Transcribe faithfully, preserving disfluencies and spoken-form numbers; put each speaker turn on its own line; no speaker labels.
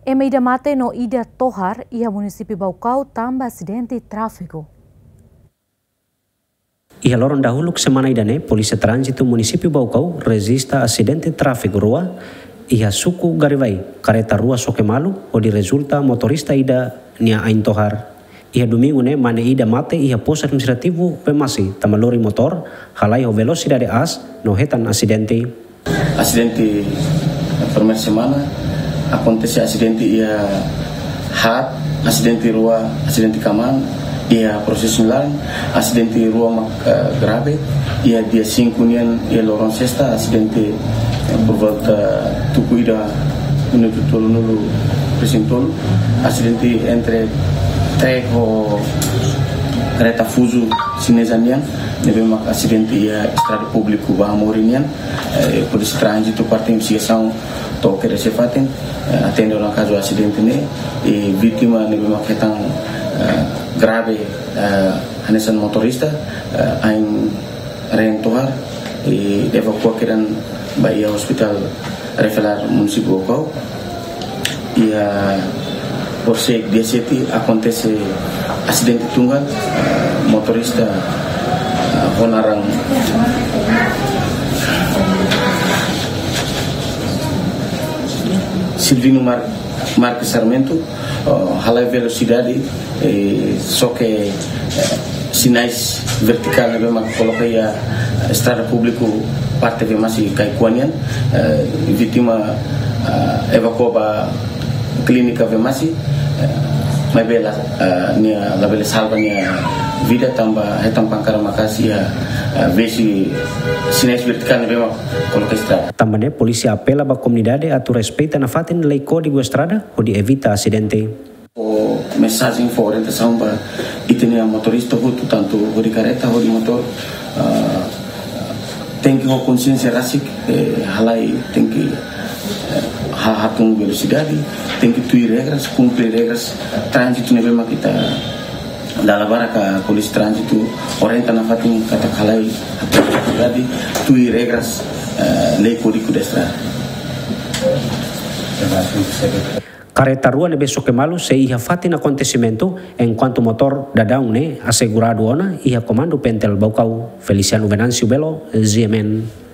E meida mate no Ida Tohar, ia município Baucau, tamba acidente tráfego.
Ia lorong dahulu ke semana idane, Polisi Trânsito Município Baucau resista acidente tráfego rua, ia suku garivai, kareta rua soke malu, odi resulta motorista ida nia Ain Tohar. Ia domingo ne mane ida mate ia pos administrativo pemasi tamalori motor, halai o velocidade as no hetan acidente.
Acidente primeira semana acontece acidente ia hat, acidente rua, acidente kaman, ia proses lain, acidente rua uh, grave, ia dia cinco nian ia lorong sexta acidente uh, por volta tuku ida minuto tolu nulu presentol, acidente entre trek o kereta fuso sinesanian, nebe mak acidente ia estrada público Bahamorinian, eh, polisi trânsito parte investigação toque resefaten, eh, atende orang caso acidente ne, e vítima nebe mak hetang uh, grave uh, hanesan motorista, uh, Ain Ren Tohar, e evacuakan baia hospital referar município Baucau. Ia por ser dia sete acontece acidente tunggal, uh, motorista uh, Honarang Silvino Mar Marques Sarmento, uh, halai velocidade, eh, só que uh, sinais vertical memang coloquei a estrada público parte de masih kaikuanian, uh, vítima uh, evacuada clínica masih mai bela nia la bela salva nia vida tamba hetam pangkara makasi ya vesi sinais vertical memang coloca estrada.
Tambane polisi apela ba comunidade atu respeita na fatin lei código estrada odi evita acidente.
O mensagem for orientação para itenia motorista hutu tanto hodi careta hodi motor uh, tem que ho consciência rasik eh, halai tem que hatung velocidade, tem que tuir regras, cumprir regras trânsito nebe mak kita dalabara ka polisi trânsito orienta na fatin kata halai hatung velocidade, tuir regras uh, lei código da estrada.
Careta rua nebe soke malu se ia fatin acontecimento enquanto motor dadang ne assegurado ona ia comando pentel Baucau. Feliciano Venancio Belo, Z M N.